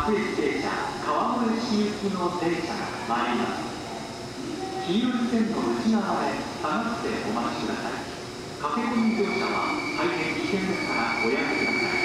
各駅停車川越市行きの電車が参ります。黄色い線の内側で下がってお待ちください。駆け込み乗車は大変危険ですからおやめください。